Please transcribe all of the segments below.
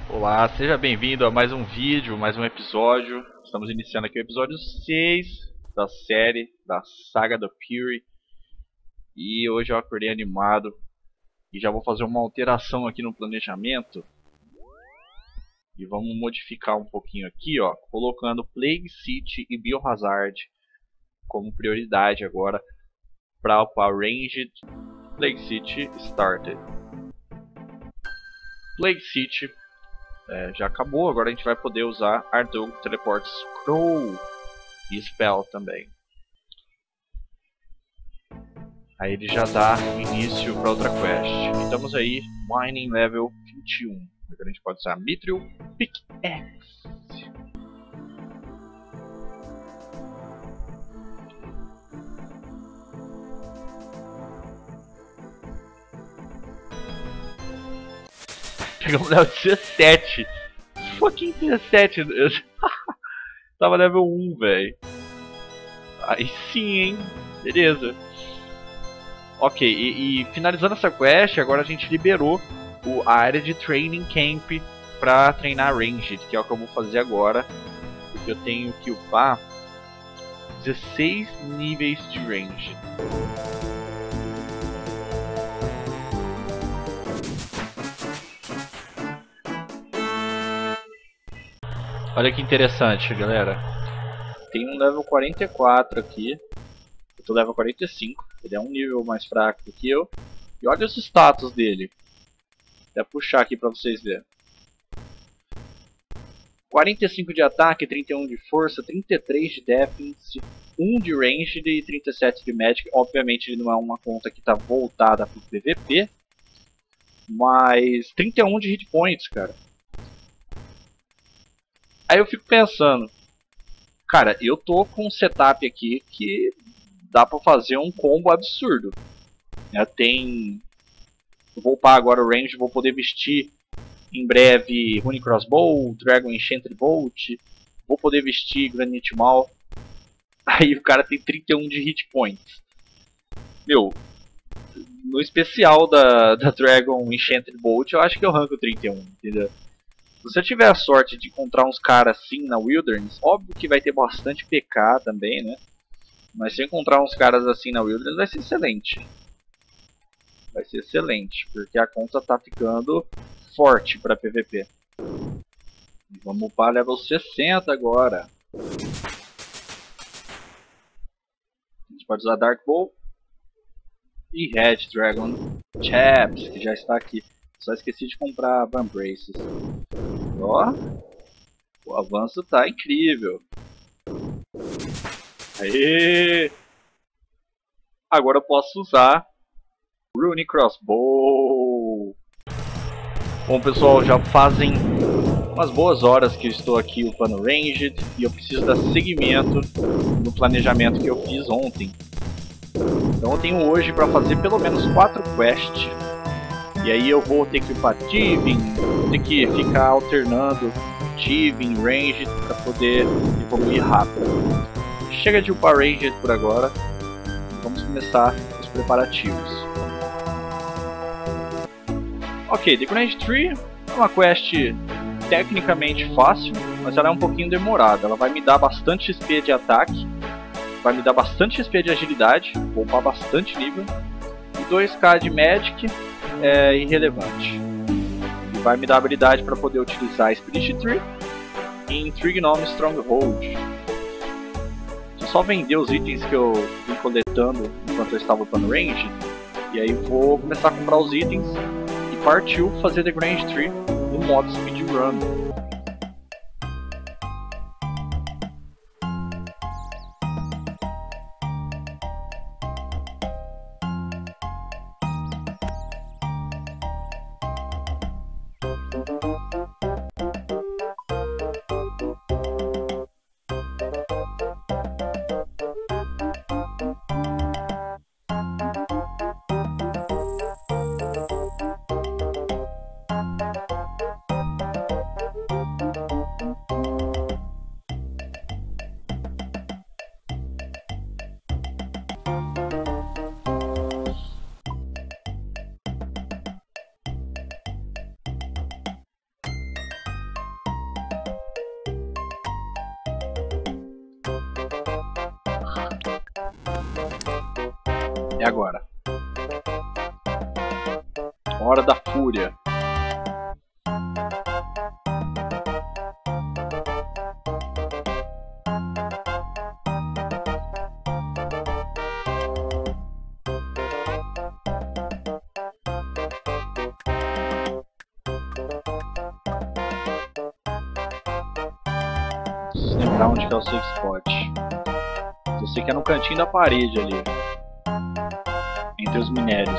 Olá, seja bem-vindo a mais um vídeo, mais um episódio. Estamos iniciando aqui o episódio 6 da série, da saga da Fury. E hoje eu acordei animado e já vou fazer uma alteração aqui no planejamento. E vamos modificar um pouquinho aqui, ó, colocando Plague City e Biohazard como prioridade agora para upar Ranged. Plague City Started. Plague City já acabou, agora a gente vai poder usar Ardog Teleport Scroll e Spell também. Aí ele já dá início para outra quest. Estamos aí, Mining Level 21. Agora a gente pode usar Mithril Pickaxe. Pegamos level 17. Fucking 17. Eu tava level 1, velho. Aí sim, hein. Beleza. Ok, e finalizando essa quest, agora a gente liberou a área de Training Camp pra treinar Ranged, que é o que eu vou fazer agora. Porque eu tenho que upar 16 níveis de Ranged. Olha que interessante, galera. Tem um level 44 aqui. Eu tô level 45. Ele é um nível mais fraco do que eu. E olha os status dele. Vou até puxar aqui pra vocês verem. 45 de ataque, 31 de força, 33 de defense, 1 de ranged e 37 de magic. Obviamente ele não é uma conta que está voltada para o PVP. Mas 31 de hit points, cara. Aí eu fico pensando, cara, eu tô com um setup aqui que dá pra fazer um combo absurdo. Eu vou upar agora o range, vou poder vestir em breve Rune Crossbow, Dragon Enchanted Bolt, vou poder vestir Granite Maul. Aí o cara tem 31 de hit points. Meu, no especial da Dragon Enchanted Bolt eu acho que eu ranco 31, entendeu? Se você tiver a sorte de encontrar uns caras assim na Wilderness, óbvio que vai ter bastante PK também, né? Mas se encontrar uns caras assim na Wilderness vai ser excelente. Vai ser excelente, porque a conta tá ficando forte para PVP. Vamos para level 60 agora. A gente pode usar Dark Bow e Red Dragon Chaps, que já está aqui. Só esqueci de comprar Vambraces. Ó, o avanço tá incrível. Aê! Agora eu posso usar Rune Crossbow. Bom, pessoal, já fazem umas boas horas que eu estou aqui upando Ranged e eu preciso dar seguimento no planejamento que eu fiz ontem. Então eu tenho hoje para fazer pelo menos 4 quests. E aí eu vou ter que upar Thieving, vou ter que ficar alternando Thieving, Ranged para poder evoluir rápido. Chega de upar Ranged por agora, vamos começar os preparativos. Ok, The Grand Tree é uma quest tecnicamente fácil, mas ela é um pouquinho demorada. Ela vai me dar bastante XP de ataque, vai me dar bastante XP de agilidade, vou upar bastante nível, e 2k de Magic é irrelevante. E vai me dar habilidade para poder utilizar Spirit Tree em Trignome Stronghold. Deixa eu só vender os itens que eu vim coletando enquanto eu estava upando range, e aí vou começar a comprar os itens e partiu fazer The Grand Tree no modo Speedrun. É agora. Hora da fúria. Lembrar onde que é o safe spot. Eu sei que é no cantinho da parede ali, entre os minérios.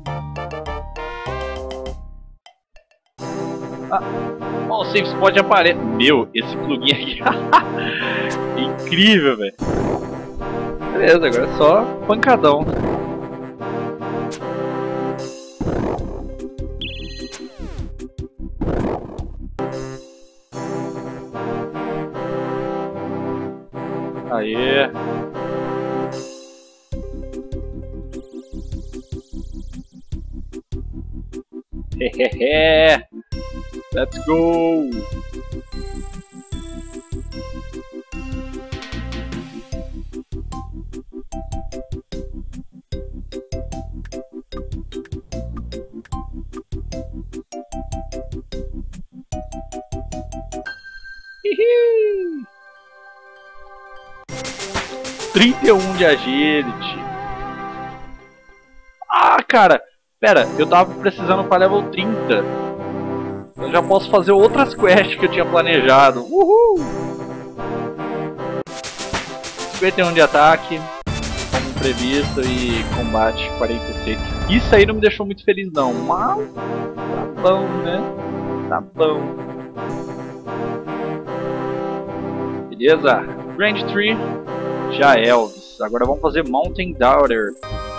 Ah, ó, o safe spot aparece. Meu, esse plugin aqui é incrível, velho. Beleza, agora é só pancadão. Aê! Hehehe! Let's go! Hihi! 31 de agility. Ah, cara! Pera, eu tava precisando para level 30. Eu já posso fazer outras quests que eu tinha planejado. Uhul! 51 de ataque, como previsto, e combate 46. Isso aí não me deixou muito feliz não, mas tá bom, né? Tá bom. Beleza, Grand Tree já é Elvis. Agora vamos fazer Mountain Daughter.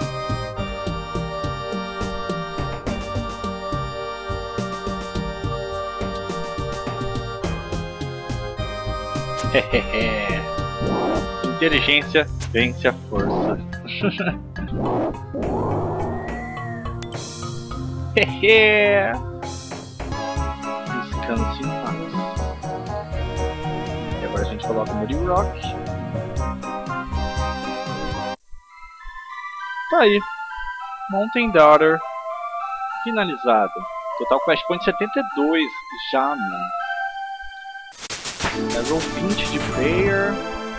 Inteligência vence a força. Descanse em paz. E agora a gente coloca o Muddy Rock. Tá aí. Mountain Daughter finalizado. Total Quest Point 72 já, mano. Level 20 de player.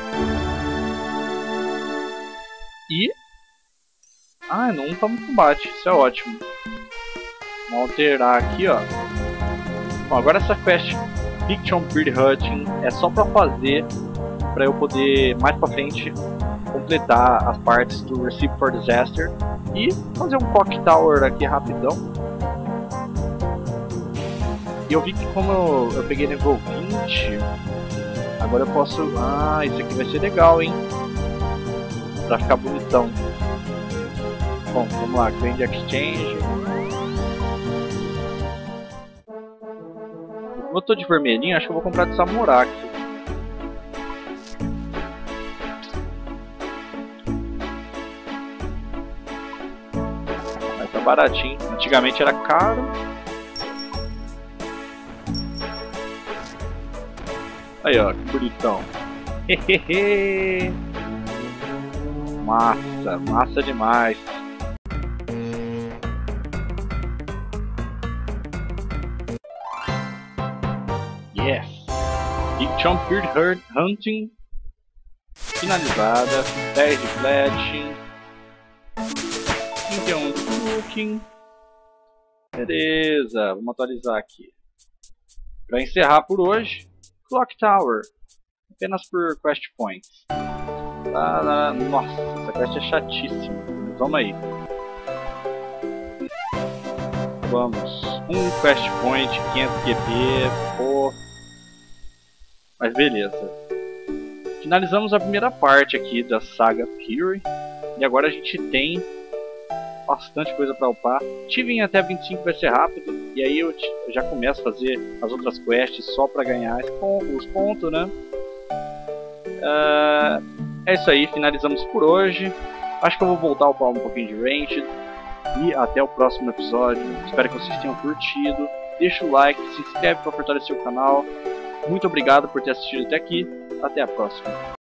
E... ah, não estamos no combate, isso é ótimo. Vamos alterar aqui, ó. Bom, agora essa quest Fiction Bird Hunting é só pra fazer, pra eu poder mais pra frente completar as partes do Recipe for Disaster e fazer um Clock Tower aqui rapidão. E eu vi que como eu peguei nível 20, agora eu posso... ah, isso aqui vai ser legal, hein? Pra ficar bonitão. Bom, vamos lá, Grand Exchange. Como eu tô de vermelhinho, acho que eu vou comprar de Samuraki. Mas tá baratinho. Antigamente era caro. Aí ó, que bonitão. Hehehe. Massa, massa demais. Yes! Fiction Bird Hunting finalizada. 10 de Fletching, 31 de Cooking. Beleza, vamos atualizar aqui. Para encerrar por hoje, Clock Tower. Apenas por Quest Points. Nossa, essa quest é chatíssima. Mas vamos aí. Vamos. Um Quest Point, 500 QP. Pô. Mas beleza. Finalizamos a primeira parte aqui da saga Fury. E agora a gente tem bastante coisa para upar. Tive até 25 vai ser rápido. E aí eu já começo a fazer as outras quests só para ganhar os pontos, né? É isso aí, finalizamos por hoje. Acho que eu vou voltar a upar um pouquinho de Ranged. E até o próximo episódio. Espero que vocês tenham curtido. Deixa o like, se inscreve para fortalecer o canal. Muito obrigado por ter assistido até aqui. Até a próxima.